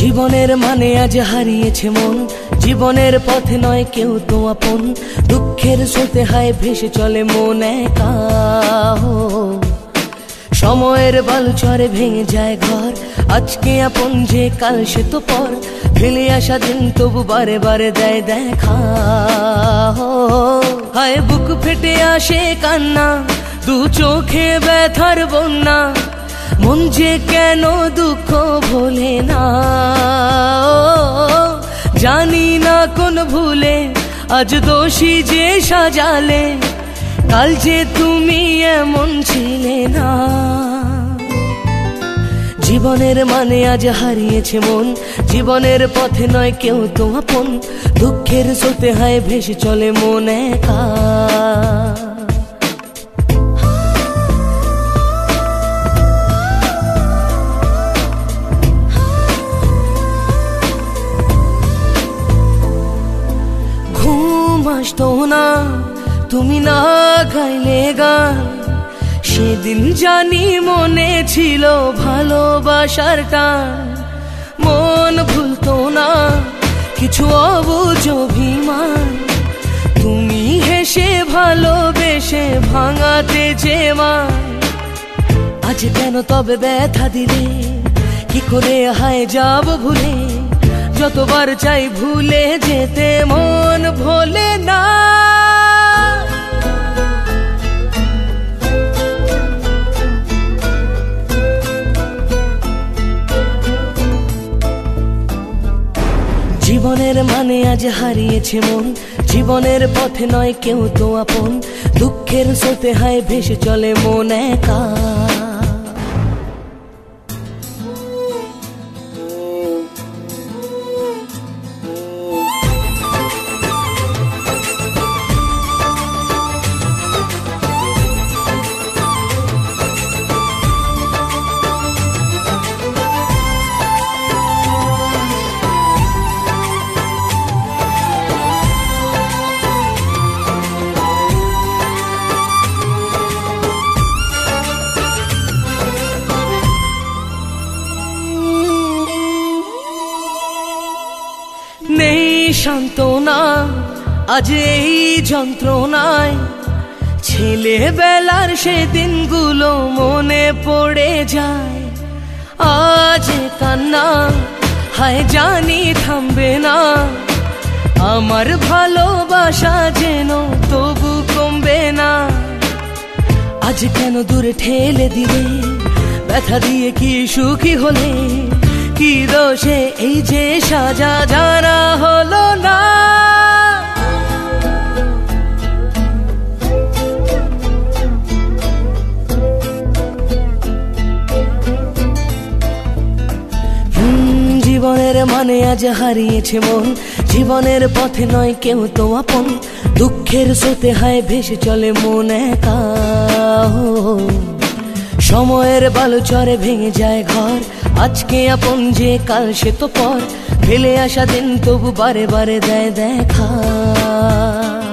জীবনের মানে আজ হারিয়েছে মন, জীবনের পথে নয় কেউ তো আপন। দুঃখের স্রোতে হায় ভেসে চলে মন একা। সময়ের বালুচরে ভেঙে যায় ঘর, আজকে আপন যে কাল সে তো পর। ফেলে আসা দিন তবু বারে বারে দেয় দেখা। হায় বুক ফেটে আসে কান্না, দু চোখে ব্যথার বন্যা। মন যে কেন দুঃখ ভোলে না, জানি না কোন ভুলে আজ দোষী যে সাজালে। কাল যে তুমি এমন ছিলে না। জীবনের মানে আজ হারিয়েছে মন, জীবনের পথে নয় কেউ তো আপন। দুঃখের স্রোতে হায় ভেসে চলে মন একা। ঘুম আসতো না তুমি না গাইলে গান, সেদিন জানি মনে ছিল ভালোবাসার টান। মন ভুলতো না কিছু অবুঝ অভিমান, তুমি হেসে ভালোবেসে ভাঙাতে যে মান। আজ কেন তবে ব্যথা দিলে, কি করে হায় যাব ভুলে। যতবার চাই ভুলে যেতে মন ভোলে না। জীবনের মানে আজ হারিয়েছে মন, জীবনের পথে নয় কেউ তো আপন। দুঃখের স্রোতে হায় ভেসে চলে মন একা। নেই সান্ত্বনা আজ এই যন্ত্রণায়, ছেলেবেলার সে দিনগুলো মনে পড়ে যায়। আজ কান্না হায় জানি থামবে না, আমার ভালোবাসা যেন তবু কমবে না। আজ কেন দূরে ঠেলে দিলে, ব্যথা দিয়ে কি সুখী হলে। কি দোষে এই যে সাজা জানা হলো না। জীবনের মানে আজ হারিয়েছে মন, জীবনের পথে নয় কেউ তো আপন। দুঃখের স্রোতে হায় ভেসে চলে মন একা। সময়ের বালুচরে ভেঙে যায় ঘর, আজকে আপন যে কাল সে তো পর। ফেলে আসা দিন তবু বারে বারে দেয় দেখা।